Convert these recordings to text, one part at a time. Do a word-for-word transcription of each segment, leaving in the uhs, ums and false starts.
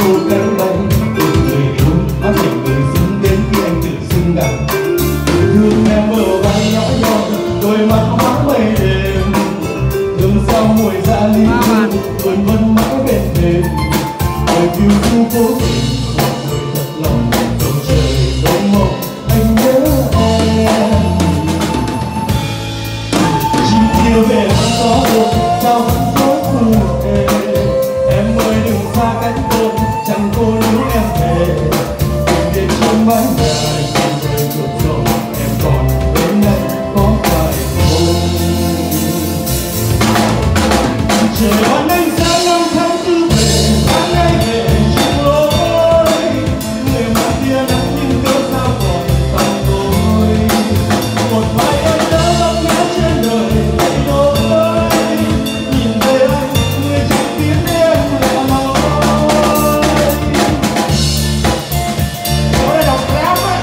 một cánh bay từng người yêu mắt thành người xứng đến khi anh tự xưng đằng yêu thương em bờ vai nhỏ nhọn đôi mắt hóa mây đêm thương sao mùi dạ ly hương vườn vân mãi bên thềm đời phiêu du cố tình một người thật lòng dòng trời dòng mộng anh nhớ em chim kêu về vẫn có một sao vẫn dối phù em em ơi đừng xa cánh tôi chẳng cô nếu em về tình điện trong mái nhà trên đời ngược dòng em còn bên anh có phải không trời ban ánh sáng năm tháng tư về sáng nay về chung lối người mà kia nắng nhưng cớ sao còn tàn tôi một vài em đã lấp ngã trên đời thay đổi nhìn về anh người chẳng biết em là lối có đây đọc rap ấy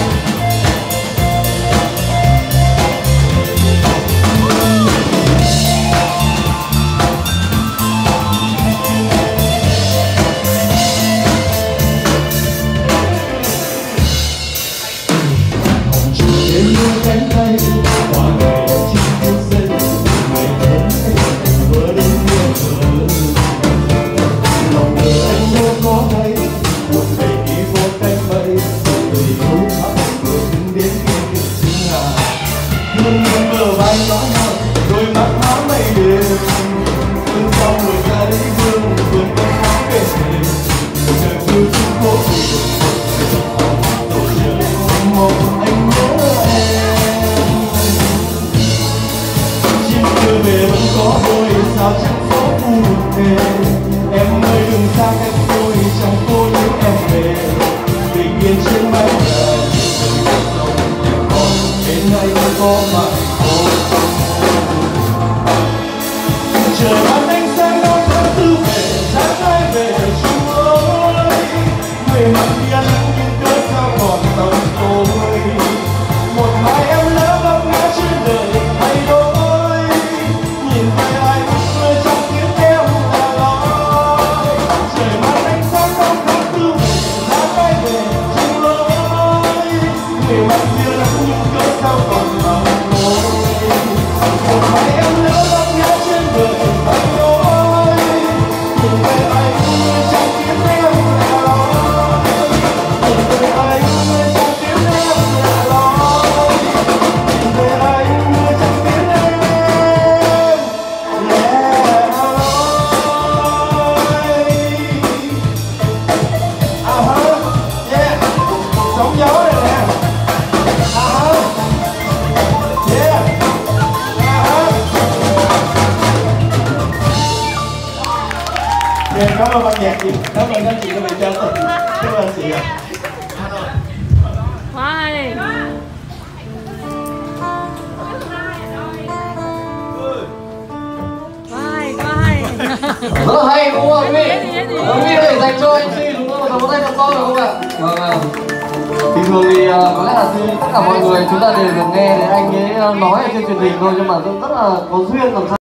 trên đôi cánh tay qua ngày chim yêu dây ngày đến anh vừa đến mưa vừa lòng người anh đâu có thấy một ngày đi vô cánh bay người yêu thắm vừa đứng đến khi tự xưng là thương em bờ vai nhỏ nhọn đôi mắt hóa mây đêm thương sau người ra đấy vương vườn cây hóa bên thềm trời phiêu du cố tình rồi trời mộng anh nhớ về vẫn có đôi sao chẳng gió phù thêm em ơi đừng xa cách tôi chẳng cô nếu em về bình yên trên mái nhà trên đời dòng em còn bên anh có phải không trời ban ánh sáng năm tháng tư về sáng nay về chung lối người mặt kia nắng nhưng cớ sao còn tầm tôi một mai em lỡ vấp ngã trên đời thay đổi nhìn về anh người trong tiếng em là lối trời ban ánh sáng năm tháng tư về sáng nay về chung lối người mặt kia nắng nhưng cớ sao còn tầm tôi một mai em lỡ vấp ngã trên đời thay đổi nhìn về anh người trong tiếng em là lối nhìn về anh người trong tiếng em là lối nhìn về anh người trong tiếng em sóng gió đây nè yeah yeah cảm ơn ban nhạc chị cảm ơn các chị đã về cho tình cảm ơn chị ạ Hai Hai Hai rất là hay đúng không quý vị? Quý vị có thể dành cho em xê đúng không? Một tràng tay cho con được không ạ? Vâng ạ. Bình thường thì uh, có lẽ là tất cả mọi người chúng ta đều được nghe thì anh ấy nói ở trên truyền hình thôi nhưng mà rất là có duyên làm sao